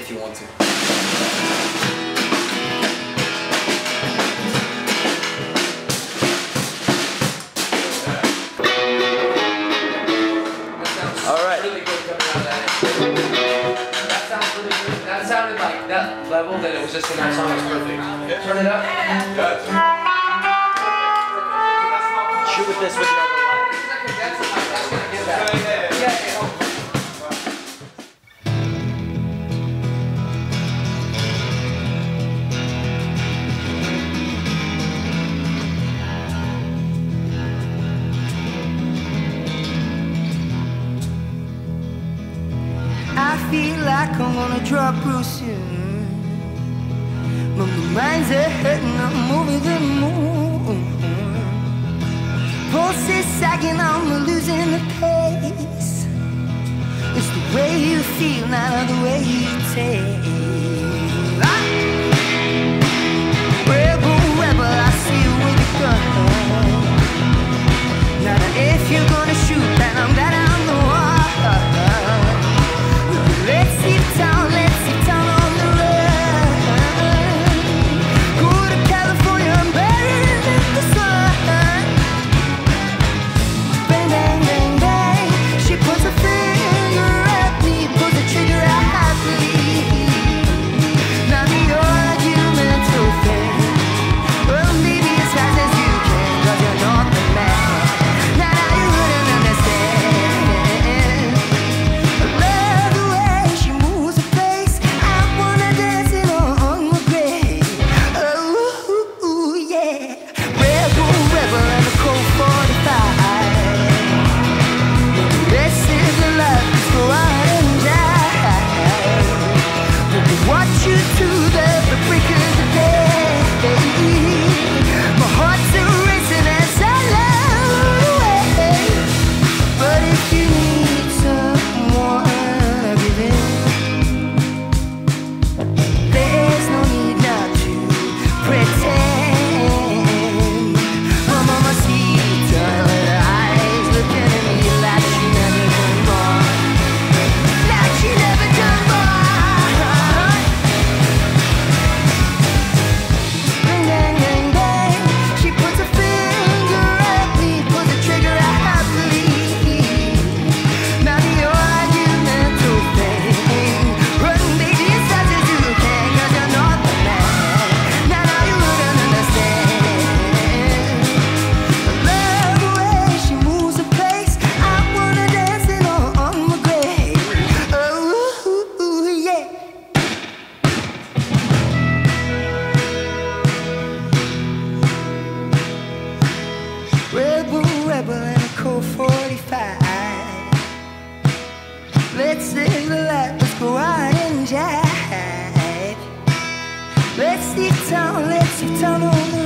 if you want to. Alright. Really good coming out of that. That sounds really good. That sounded like that level that it was just in that song was perfect. Turn it up. Shoot with this with your other one. That's gonna get that. Yeah. I feel like I'm gonna drop real soon. My mind's a hurting, I'm over the moon. Pulse is sagging, I'm losing the pace. It's the way you feel, not the way you taste. Rebel, rebel, I see you with a gun. Now if you're gonna shoot, then I'm glad I'm the one. Let's see town on the run. Go to California, I'm buried in the sun. Bang, bang, bang, bang. She puts a finger at me, pulls the trigger happily. Now the argumental thing. Well, maybe as fast as you can, 'cause you're not the man. Now you wouldn't understand. I love the way she moves the place. I wanna dance it on my grave. Oh, yeah. Rebel, rebel, and a cold 45. This is the love that's go out and die. Watch you to the break of the day. My heart's a racing as I love away. But if you need someone, give in. There's no need not to pretend. My mama sees her eyes looking at me like she never done wrong. Like she never done wrong. Bang, bang, bang, bang. She puts a finger at me, pulls the trigger happily. Now the argumental thing. Run, baby, as fast as you can, 'cause you're not the man. Now you wouldn't understand. I love the way she moves the place. I wanna dance it on my grave. Oh, yeah. Rebel, rebel, and a cold 45. Let's live the life, let's go out and jive. Let's see town on the